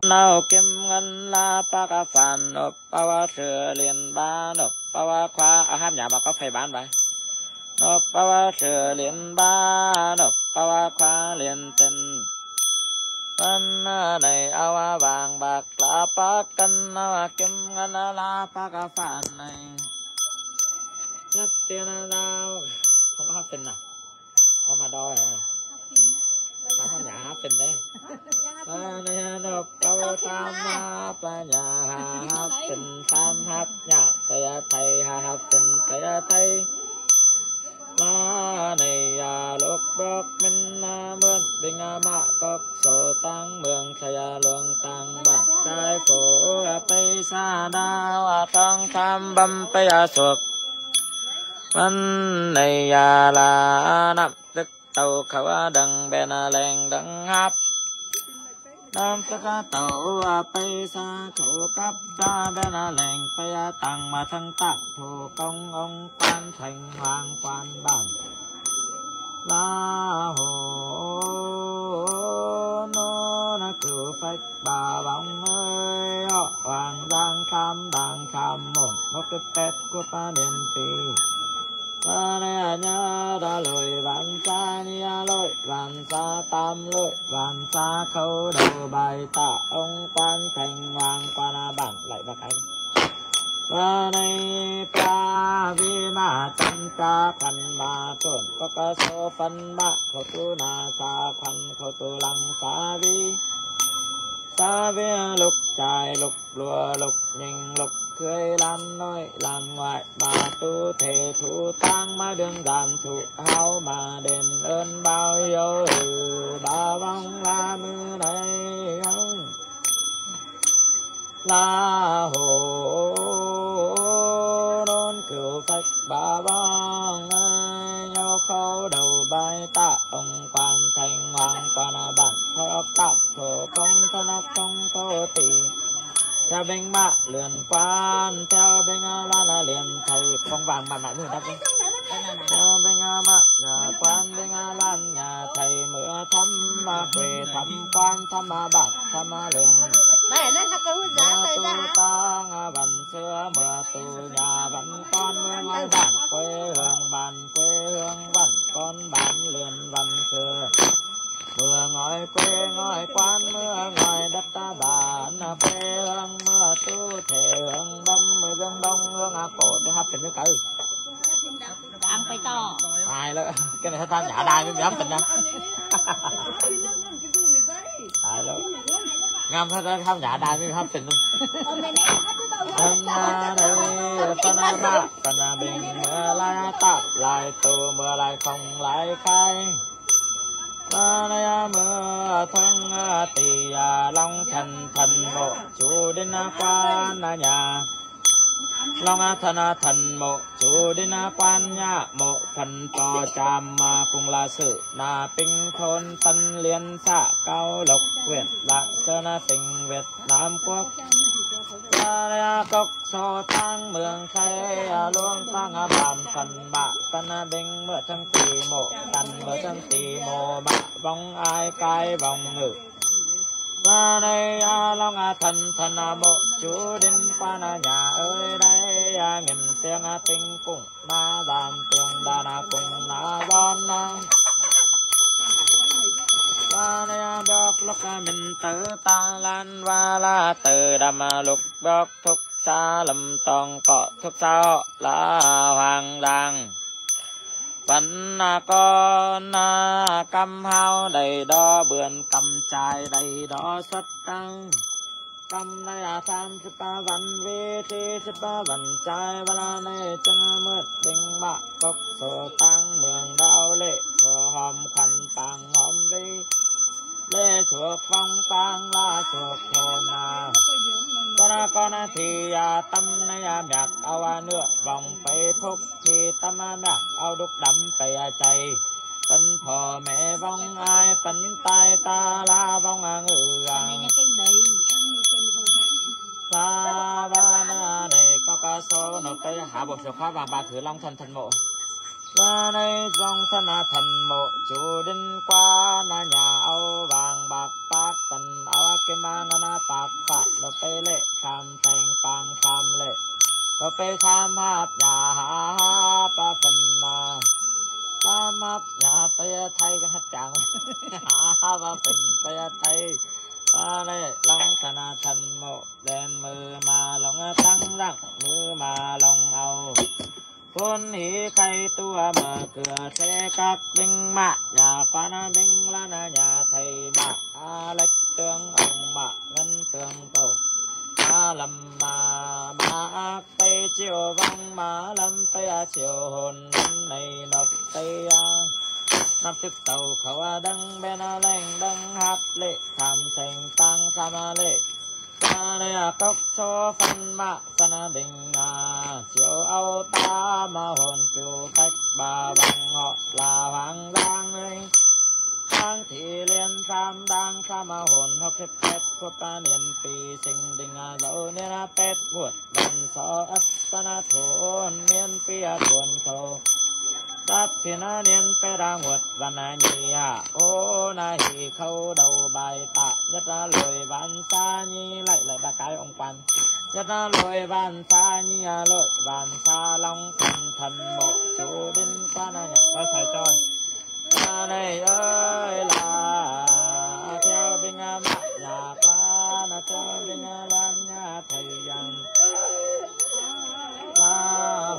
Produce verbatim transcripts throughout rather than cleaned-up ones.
nào kim ngân la pa ca phản nộp pa wa sửa liền ba nộp pa wa khoa ở ham nhà mà có phải bán vậy nộp pa wa sửa liền ba nộp pa wa khoa liền tình tân này áo vàng bạc lá pa cân kim ngân la pa ca phản này nhất tiền nào không có hát tình nào không mà đo rồi hát không nhà hát tình đấy này nộp câu tam pa nhà hát tình tam hát nhà tây thầy hát tình tây thầy la này lúc bốc minh mượn đình mạ cốc sổ tăng mường thầy luồng tăng bản cái phố tây xa đao tăng tham băm tây suộc văn này là nằm tức tàu khẩu đằng bên leng đằng hấp nam tức tàu tây xa thủ cấp ra bên leng tây tăng mà thân tạng thủ công ông quan thành hoàng quan bản la hồ nô na cửu phách bà bóng ơi họ hoàng giang tham đàng tham một một cái tết của ta đền tì ta này nhớ đã lội vạn xa nia lội vạn xa tam lội vạn xa khâu đầu bài tạ ông quan thành hoàng quan bản lại bạc anh ta này ta vi ma chân cha khăn ma tuần có ca số phân ma khẩu tu na sa khăn khẩu tu lăng sa vi sa vi lục trải lục lùa lục nhìn lục cười lan nói lan ngoại bà tu thể thủ tăng mà đường đàn thủ hao mà đền ơn bao nhiêu ừ, bà vong la mưa này không la hồ nôn cửu phách bà vong nhau khâu đầu bài tạ ông quan thành hoàng quan bản thôi ốc tạp thổ công thân ốc công tô tỷ theo bên mạ liền quan theo bên lan liền thầy phong vàng bạn lại người đáp đi theo bên mạ quan bên lan nhà thầy mưa thăm về thăm quan thăm bản thăm liền mưa tu tang vẫn xưa mưa tu nhà vẫn con mưa ngôi bản quê hương bản quê hương vẫn con bản liền vẫn xưa mưa ngói quê ngói quan mưa ngói đất ta bản quê hương mưa tu thể hương băm mưa dân đông hương à cổ để hấp tình nước cử ăn phải to ai đó cái này tao nhả đai mới hấp tình đó ai đó ngâm thôi đó không nhả đai mới hấp tình luôn hôm đây con ba con bình mưa lại tạt lại tu mưa lại không lại khai ta này mưa thân tỳ long thần thần mộ chủ đến quan nhà long thần thần mộ chủ đến quan nhà mộ phần to tràm cùng là sự là tinh thôn tân liên xã cao lộc huyện lạng sơn tỉnh Việt Nam quốc ta này cốc sổ tăng mường khay luông tăng bàn phần bạ tân binh mưa chân tỳ mộ tân mưa chân tỳ mộ bạ vong ai cai vong ngự ta đây long thần thần mộ chủ đến quan nhà ơi đây nghìn tiếng tinh cùng na đàn tiếng đàn cùng na bon ta đây bọc lúc mình tử ta lan va la từ đầm lục bọc thúc xa lầm toàn cọ thúc sao là hoàng đàng vẫn con căm hao đầy đó bươn cầm chài đầy đó xuất tăng cầm này à tham sếp ba văn vi thi sếp ba văn chai văn này chân mượt đình mạ cốc sổ tăng mường đạo lệ vừa hòm khăn tàng hòm vi lê suộc phong tăng la suộc hồn à con con thì tâm này mạc ao nữa vòng phải phúc thì tâm mạc ao đúc đắm phải chạy tân phò mẹ vong ai tân tai ta la vong ngự la ba na này có ca số nộp tới hạ bộ số khóa vàng ba thử long thần thần mộ ra đây dòng thân thần mộ chủ đến qua na nhà áo vàng bạc bạc tần áo kim mang na ปากปัดเราไปเละคำแทงปางคำเละเราไปคำหับยาหาปะฟันนาคำหับยาไปไทยกันหัดจังหาปะฟันไปไทยมาเลยลองธนาทันโมเดินมือมาลองตั้งรักมือมาลองเอาคนหีใครตัวมาเกลือเสกักบิงมาอย่าปานาบิงลานาอย่าไทยมาอาเล็กเตืององมาเงินเตืองโตมาลำมามาไปเจียววังมาลำไปเจียวหนในนกเตียนับตึกเต่าเขาดังเบนาแรงดังฮับเละทำเสียงตังสมาเละมาเลยตกโซฟันมาสนาบิงอาเจียวเอาตามาหนผิวแตกบาบังเหาะลาวังดังเลยทางที่เรียนสามดังสามาหนหกสิบเจ็ดพวกปาเนียนปีสิงดิงอาโดเนียนาเป็ดบวดบันสออัปปนาโถนเนียนปีอาทวนโถตัดที่นาเนียนไปรางวดวันนานีฮะโอ้นาฮีเขาเดาใบตะยัดละลอยวันซานีไล่ไล่ตะกายองปันยัดละลอยวันซานีลอยวันซาลองทันทันโมจูดินกว่านาเนี่ยก็ใส่จอยมาในเอ้ยลาเที่ยวบิงอามาญาปานาเที่ยวบิงอาลามญาไทยยังลาโห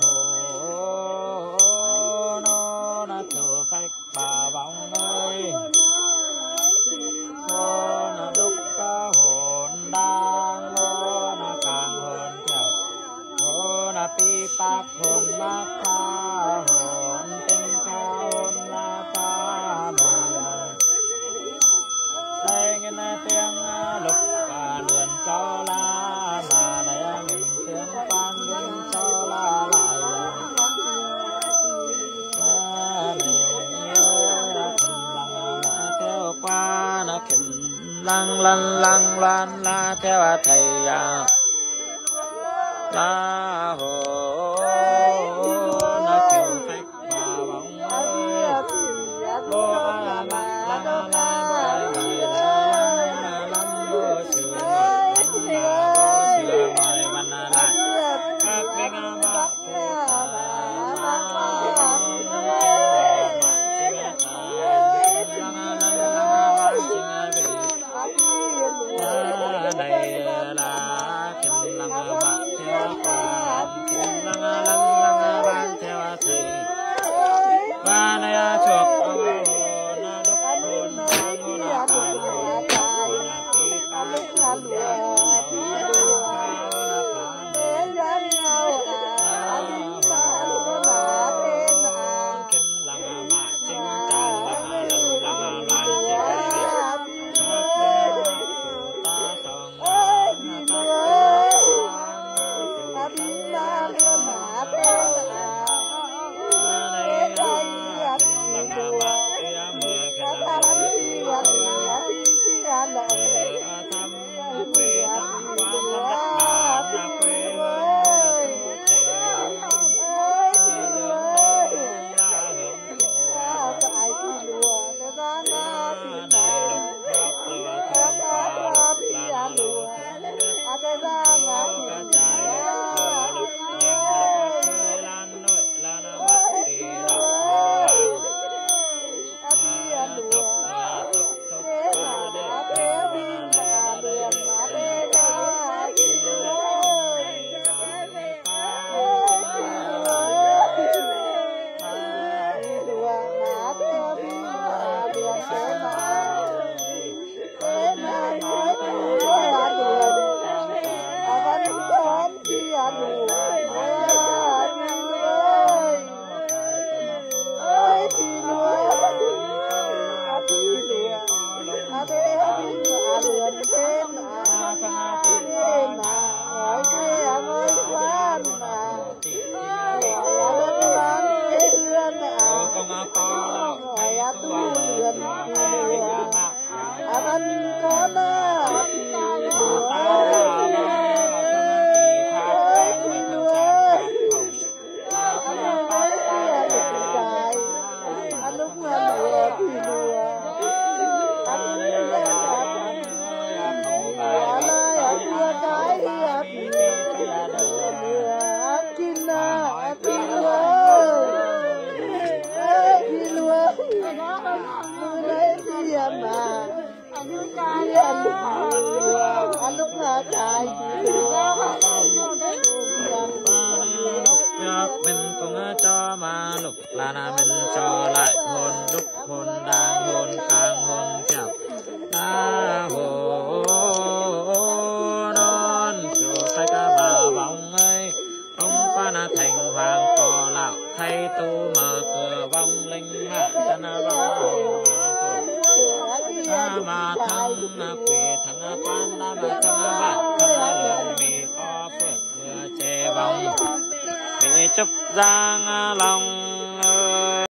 ตัวไฟป่าวังเอ้ยโหนดุกกะโหนดังโหนกลางโหนเจ้าโหนปีปากโหนมาคาโหนเป็นข้าโหนนาคาเมืองแรงเงินเตียงลุกกะเลือนโซลามาในเงินเตียงปันเงินโซลาหลายนักลังลันลังลันลาเทวไทยยาลาโหนักเกี่ยวแฟกบาวังโลลาลาลาลาลาลาลาโบเสือลาโบเสือมอยวันนาได้กักเบงามาฟูตาในลาขึ้นลังมาเที่ยวป่าขึ้นลัง quỷ thằng quan đa mà thằng bạn thằng lượng mì có phượng mưa chê vòng bị chúc giang lòng